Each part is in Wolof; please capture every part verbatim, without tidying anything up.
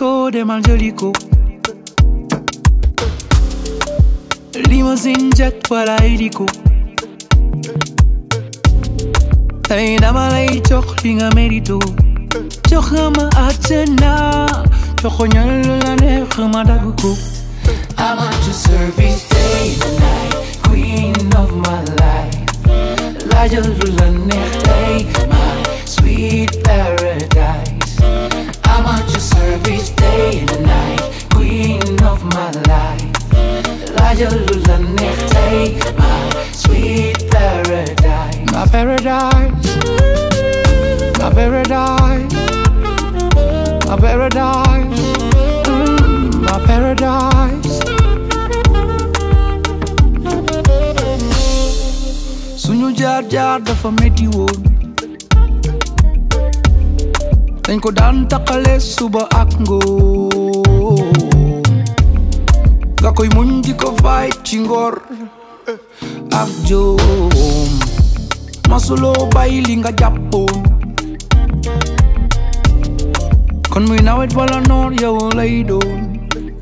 ko demal jëli ko limousine jet wala hélico tey dama lay jox li nga mérito jox nga ma àjjana joxoñal lu la neex ma dagg ko I'm at your service day and night, queen of my life. Laajal lu la neex tey, my sweet paradise. I'm at your service day and night, queen of my life. Laajal lu la neex tey, my sweet paradise. My paradise, my paradise, my paradise, mm, my paradise. Suñu jaar jaar dafa metti woon dañ ko daan taqale suba ak ngoon nga koy muñ di ko fay ci ngor ak joom masuloo bàyyi li nga jàppoon kon muy nawet wala noor yow lay doon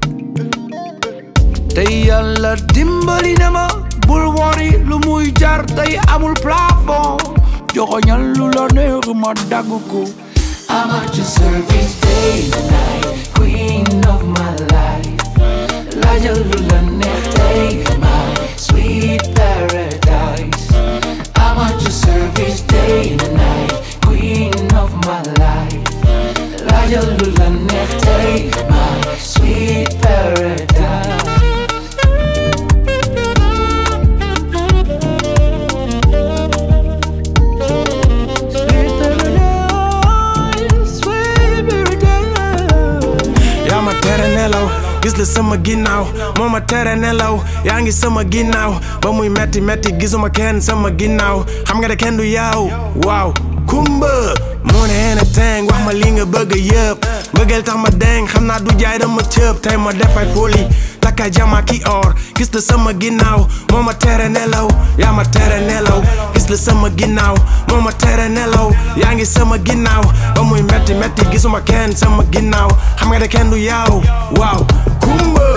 tey yàlla dimbali na ma bul wori lu muy jar tey amul plafond joxoñal lu la neex ma dagg ko I'm at your service day and night, queen of my life. Laajal lu la neex tey, my sweet paradise. I'm at your service day and night, queen of my life. Laajal lu la neex tey, my sweet paradise. Gis la sama ginnaaw moo ma tere nelaw yaa ngi sama ginnaaw ba muy metti metti gisuma kenn sama ginnaaw xam nga de kenn du yaaw waaw kumba moo ne heen a teng wax ma li nga bëgg yëpp bëggeel tax ma deng xam naa du jaay dama cëp tey ma def ay folie takka jama ki or gis la sama ginnaaw moo ma tere nelaw yaa ma tere nelaw gis la sama ginnaaw moo ma tere nelaw yaa ngi sama ginnaaw ba muy metti metti gisuma kenn sama ginnaaw xam nga de kenn du yaaw waaw kumba